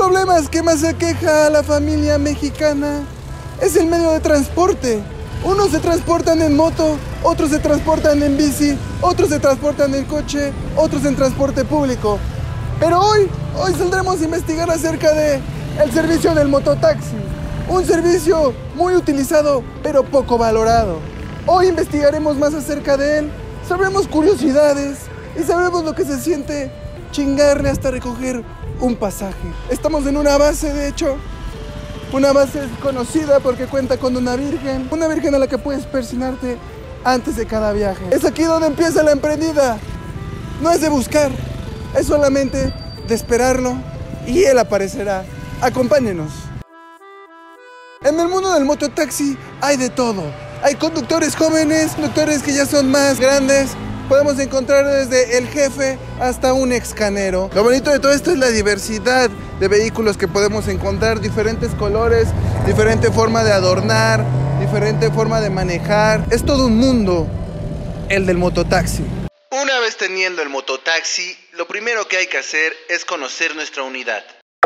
problemas que más aqueja a la familia mexicana es el medio de transporte. Unos se transportan en moto, otros se transportan en bici, otros se transportan en coche, otros en transporte público. Pero hoy saldremos a investigar acerca de el servicio del mototaxi. Un servicio muy utilizado, pero poco valorado. Hoy investigaremos más acerca de él, sabremos curiosidades y sabremos lo que se siente chingarle hasta recoger un pasaje. Estamos en una base, de hecho. Una base conocida porque cuenta con una virgen a la que puedes persinarte antes de cada viaje. Es aquí donde empieza la emprendida. No es de buscar, es solamente de esperarlo y él aparecerá. Acompáñenos. En el mundo del mototaxi hay de todo. Hay conductores jóvenes, conductores que ya son más grandes. Podemos encontrar desde el jefe hasta un excanero. Lo bonito de todo esto es la diversidad de vehículos que podemos encontrar, diferentes colores, diferente forma de adornar, diferente forma de manejar. Es todo un mundo el del mototaxi. Una vez teniendo el mototaxi, lo primero que hay que hacer es conocer nuestra unidad.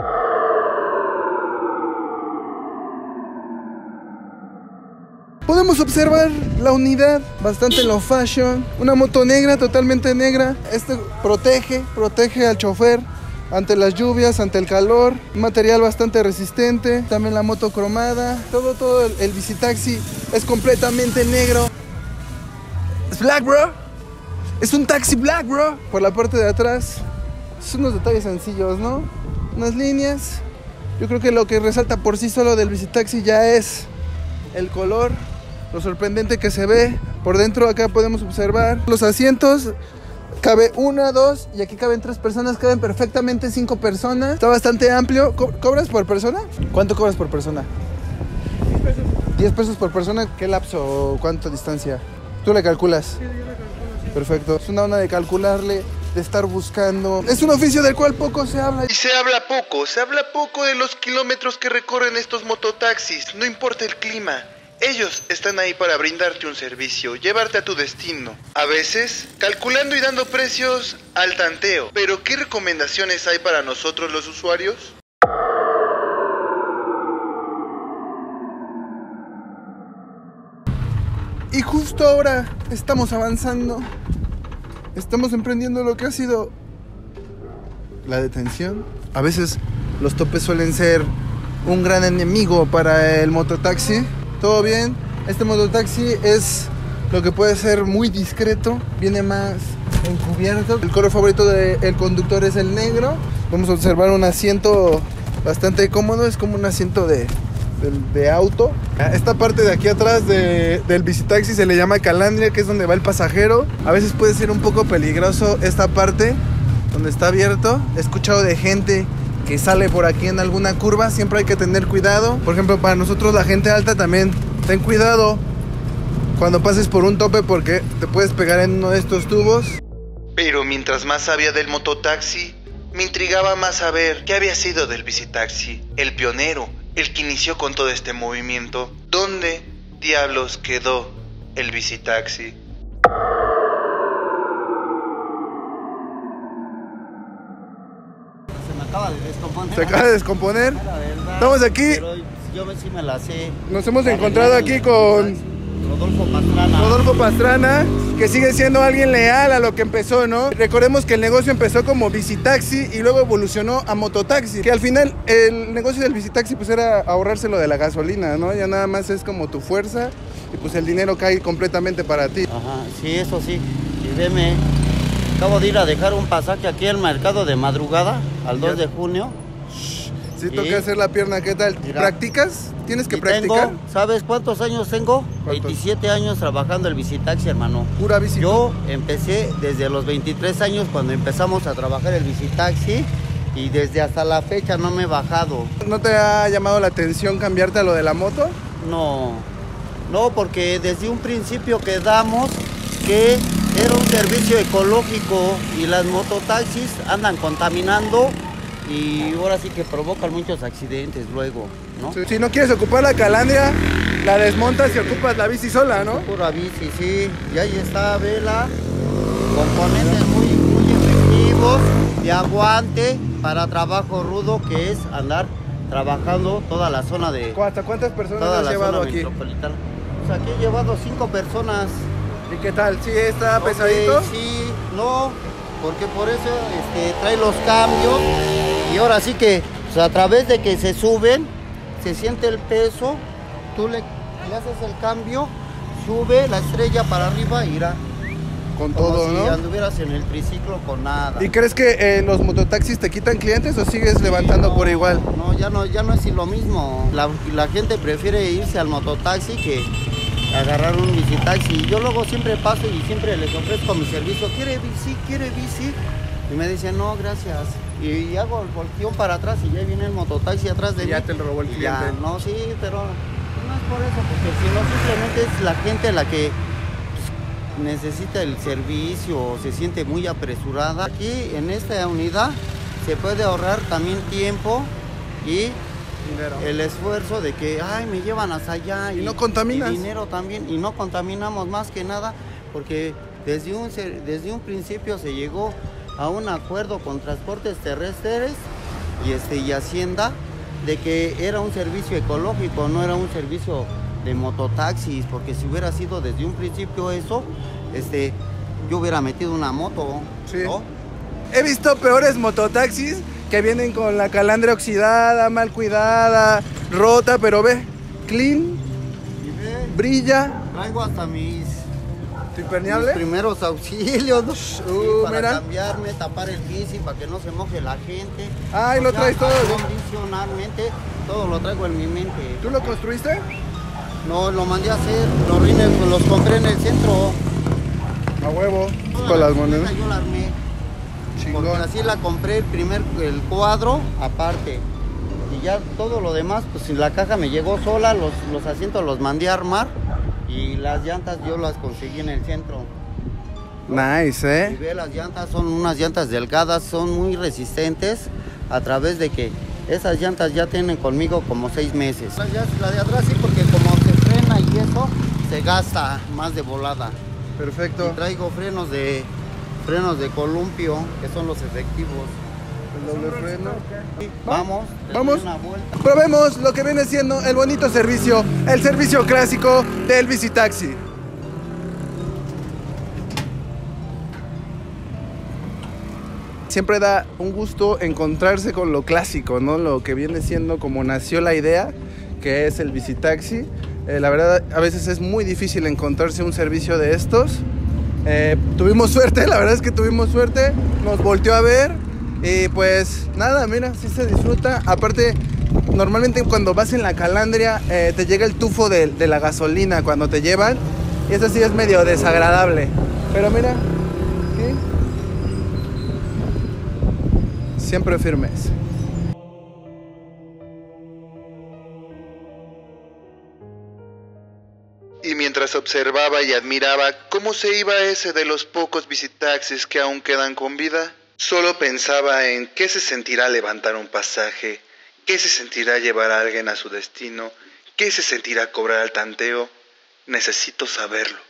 Podemos observar la unidad bastante low fashion. Una moto negra, totalmente negra. Este protege al chofer ante las lluvias, ante el calor. Un material bastante resistente. También la moto cromada. Todo el bicitaxi es completamente negro. Es black, bro. Es un taxi black, bro. Por la parte de atrás. Son unos detalles sencillos, ¿no? Unas líneas. Yo creo que lo que resalta por sí solo del bicitaxi ya es el color. Lo sorprendente que se ve. Por dentro acá podemos observar los asientos. Cabe 1, 2 y aquí caben 3 personas. Caben perfectamente 5 personas. Está bastante amplio. ¿Cobras por persona? ¿Cuánto cobras por persona? 10 pesos. 10 pesos por persona. ¿Qué lapso o cuánta distancia? ¿Tú le calculas? Sí, yo le calculo, sí. Perfecto. Es una onda de calcularle, de estar buscando. Es un oficio del cual poco se habla. Y se habla poco de los kilómetros que recorren estos mototaxis. No importa el clima. Ellos están ahí para brindarte un servicio, llevarte a tu destino. A veces, calculando y dando precios al tanteo. Pero, ¿qué recomendaciones hay para nosotros los usuarios? Y justo ahora estamos avanzando. Estamos emprendiendo lo que ha sido la detención. A veces los topes suelen ser un gran enemigo para el mototaxi. Todo bien, este mototaxi es lo que puede ser muy discreto, viene más encubierto. El color favorito del conductor es el negro. Vamos a observar un asiento bastante cómodo, es como un asiento de auto. Esta parte de aquí atrás del bicitaxi se le llama calandria, que es donde va el pasajero. A veces puede ser un poco peligroso esta parte donde está abierto. He escuchado de gente que sale por aquí en alguna curva, siempre hay que tener cuidado. Por ejemplo, para nosotros la gente alta también, ten cuidado cuando pases por un tope porque te puedes pegar en uno de estos tubos. Pero mientras más sabía del mototaxi, me intrigaba más saber qué había sido del bicitaxi, el pionero, el que inició con todo este movimiento. ¿Dónde diablos quedó el bicitaxi? Acaba de descomponer. Se acaba de descomponer. Verdad, estamos aquí. Pero yo sí me la sé. Nos hemos encontrado aquí con Rodolfo Pastrana, que sigue siendo alguien leal a lo que empezó, ¿no? Recordemos que el negocio empezó como bicitaxi y luego evolucionó a mototaxi, que al final el negocio del bicitaxi pues era ahorrárselo de la gasolina, ¿no? Ya nada más es como tu fuerza y pues el dinero cae completamente para ti. Ajá, sí, eso sí. Y veme, acabo de ir a dejar un pasaje aquí al mercado de madrugada, al 2 de junio. Sí, toca hacer la pierna, ¿qué tal? Mira, ¿practicas? ¿Tienes que practicar? ¿Sabes cuántos años tengo? ¿Cuántos? 27 años trabajando el bicitaxi, hermano. Pura bici. Yo empecé desde los 23 años cuando empezamos a trabajar el bicitaxi y desde hasta la fecha no me he bajado. ¿No te ha llamado la atención cambiarte a lo de la moto? No, porque desde un principio quedamos que era un servicio ecológico y las mototaxis andan contaminando y ahora sí que provocan muchos accidentes luego, ¿no? Si no quieres ocupar la calandria, la desmontas y ocupas la bici sola, ¿no? Pura bici, sí. Y ahí está, vela. Componentes muy efectivos, de aguante. para trabajo rudo, que es andar trabajando toda la zona de... ¿Hasta cuántas personas toda has la llevado zona aquí? metropolitana. Pues aquí he llevado 5 personas. ¿Y qué tal? ¿Sí está Ok, pesadito? sí, no, porque por eso trae los cambios. Y ahora sí que pues, a través de que se suben, se siente el peso, tú le haces el cambio, sube la estrella para arriba y irá. Con Como todo, si ¿no? anduvieras en el triciclo con nada. ¿Y crees que los mototaxis te quitan clientes o sigues levantando No, por igual? No, ya no es lo mismo. La gente prefiere irse al mototaxi que agarrar un bicitaxi. Yo luego siempre paso y siempre les ofrezco mi servicio. ¿Quiere bici? ¿Quiere bici? Y me dicen, no, gracias. Y hago el volteón para atrás y ya viene el mototaxi atrás de mí. Ya te lo robó el Y cliente. ya, no, sí, pero no es por eso, porque si no, simplemente es la gente la que necesita el servicio o se siente muy apresurada. Aquí en esta unidad se puede ahorrar también tiempo y Dinero. el esfuerzo de que, ay, me llevan hasta allá. Y no contaminas. Y dinero también, y no contaminamos más que nada, porque desde un principio se llegó a un acuerdo con Transportes Terrestres y Hacienda de que era un servicio ecológico, no era un servicio de mototaxis, porque si hubiera sido desde un principio eso, yo hubiera metido una moto, Sí. ¿no? He visto peores mototaxis que vienen con la calandra oxidada, mal cuidada, rota, pero ve, clean, Y ve, brilla, traigo hasta mis impermeable. primeros auxilios, ¿no? Sí, para mira. cambiarme, tapar el bici para que no se moje la gente. Ay, lo O sea, traes todo, ¿no? Condicionalmente, todo lo traigo en mi mente. ¿Tú lo construiste? No, lo mandé a hacer, los rines los compré en el centro. A huevo. Toda Con la las monedas. bicicleta yo la armé. Porque Chingón. así la compré el cuadro aparte. Y ya todo lo demás, pues la caja me llegó sola, los asientos los mandé a armar y las llantas yo las conseguí en el centro. Nice, Y ve, las llantas son unas llantas delgadas, son muy resistentes a través de que esas llantas ya tienen conmigo como 6 meses. La de atrás sí, porque como se frena y eso, se gasta más de volada. Perfecto. Y traigo frenos de columpio, que son los efectivos. El doble freno. Vamos, te Vamos. doy una vuelta. Probemos lo que viene siendo el bonito servicio, el servicio clásico del bicitaxi. Siempre da un gusto encontrarse con lo clásico, ¿no? Lo que viene siendo como nació la idea, que es el bicitaxi. La verdad, a veces es muy difícil encontrarse un servicio de estos. Tuvimos suerte, la verdad es que tuvimos suerte. Nos volteó a ver y pues nada, mira, sí se disfruta. Aparte, normalmente cuando vas en la calandria te llega el tufo de la gasolina cuando te llevan. Y eso sí es medio desagradable. Pero mira, ¿qué? Siempre firmes. Y mientras observaba y admiraba cómo se iba ese de los pocos bicitaxis que aún quedan con vida, solo pensaba en qué se sentirá levantar un pasaje, qué se sentirá llevar a alguien a su destino, qué se sentirá cobrar al tanteo. Necesito saberlo.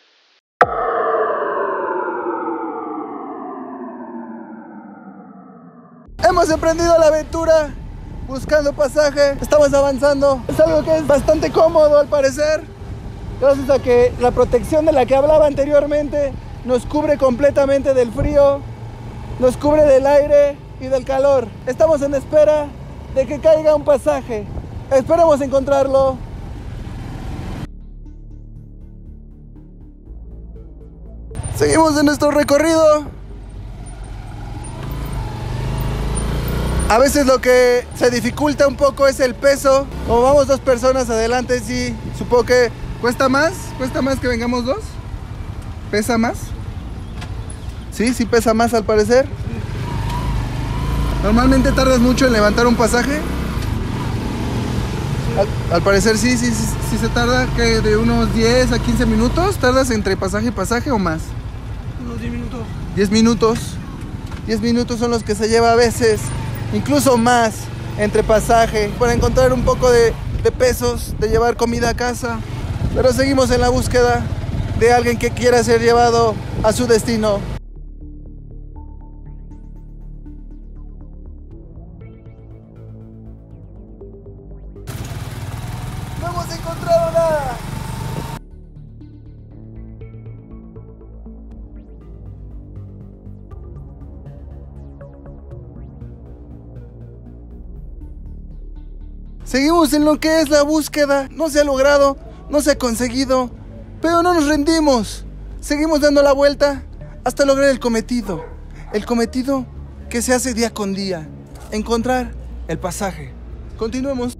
Hemos emprendido la aventura buscando pasaje. Estamos avanzando. Es algo que es bastante cómodo al parecer. Gracias a que la protección de la que hablaba anteriormente nos cubre completamente del frío, nos cubre del aire y del calor. Estamos en espera de que caiga un pasaje. Esperemos encontrarlo. Seguimos en nuestro recorrido. A veces lo que se dificulta un poco es el peso. Como vamos 2 personas adelante, sí, supongo que cuesta más que vengamos 2. ¿Pesa más? Sí, sí pesa más al parecer. ¿Normalmente tardas mucho en levantar un pasaje? Al parecer sí se tarda, que de unos 10 a 15 minutos. ¿Tardas entre pasaje y pasaje o más? Unos 10 minutos. 10 minutos. 10 minutos son los que se lleva a veces, incluso más, entre pasaje, para encontrar un poco de pesos, de llevar comida a casa. Pero seguimos en la búsqueda de alguien que quiera ser llevado a su destino. hemos encontrado nada. Seguimos en lo que es la búsqueda. No se ha logrado, no se ha conseguido, pero no nos rendimos. Seguimos dando la vuelta hasta lograr el cometido. El cometido que se hace día con día. Encontrar el pasaje. Continuemos.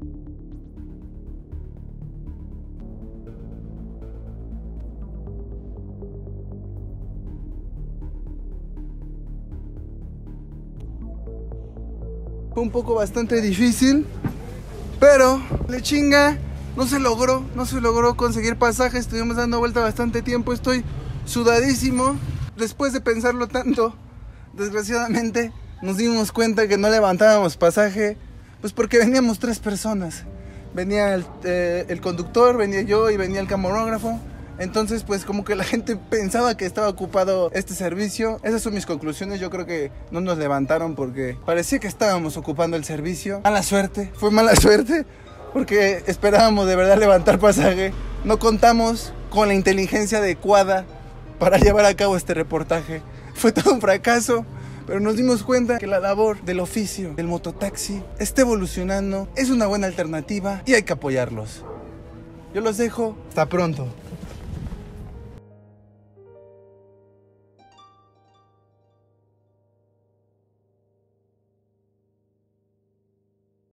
Fue un poco bastante difícil, pero le chinga, no se logró conseguir pasaje. Estuvimos dando vuelta bastante tiempo, estoy sudadísimo. Después de pensarlo tanto, desgraciadamente nos dimos cuenta que no levantábamos pasaje, pues porque veníamos 3 personas. Venía el conductor, venía yo y venía el camarógrafo. Entonces pues como que la gente pensaba que estaba ocupado este servicio. Esas son mis conclusiones. Yo creo que no nos levantaron porque parecía que estábamos ocupando el servicio. Mala suerte, fue mala suerte, porque esperábamos de verdad levantar pasaje. No contamos con la inteligencia adecuada para llevar a cabo este reportaje. Fue todo un fracaso, pero nos dimos cuenta que la labor del oficio del mototaxi está evolucionando, es una buena alternativa y hay que apoyarlos. Yo los dejo, hasta pronto.